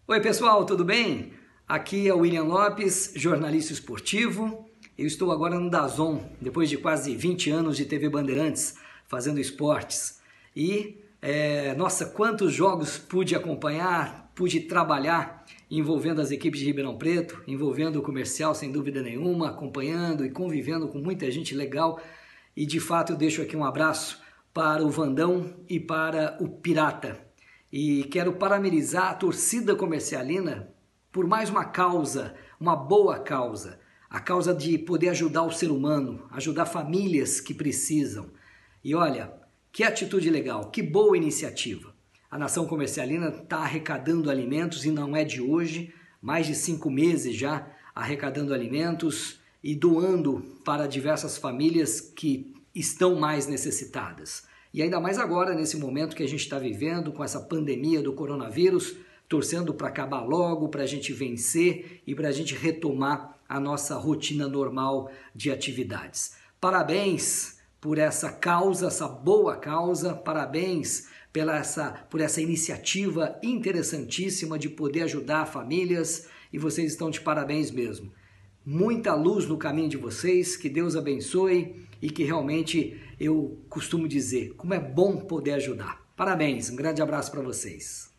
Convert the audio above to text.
Oi pessoal, tudo bem? Aqui é o William Lopes, jornalista esportivo. Eu estou agora no DAZN, depois de quase 20 anos de TV Bandeirantes, fazendo esportes. E, nossa, quantos jogos pude acompanhar, pude trabalhar envolvendo as equipes de Ribeirão Preto, envolvendo o comercial sem dúvida nenhuma, acompanhando e convivendo com muita gente legal. E de fato eu deixo aqui um abraço para o Vandão e para o Pirata. E quero parabenizar a torcida comercialina por mais uma causa, uma boa causa. A causa de poder ajudar o ser humano, ajudar famílias que precisam. E olha, que atitude legal, que boa iniciativa. A Nação Comercialina está arrecadando alimentos e não é de hoje, mais de 5 meses já arrecadando alimentos e doando para diversas famílias que estão mais necessitadas. E ainda mais agora, nesse momento que a gente está vivendo, com essa pandemia do coronavírus, torcendo para acabar logo, para a gente vencer e para a gente retomar a nossa rotina normal de atividades. Parabéns por essa causa, essa boa causa, parabéns por essa iniciativa interessantíssima de poder ajudar famílias e vocês estão de parabéns mesmo. Muita luz no caminho de vocês, que Deus abençoe e que realmente eu costumo dizer, como é bom poder ajudar. Parabéns, um grande abraço para vocês.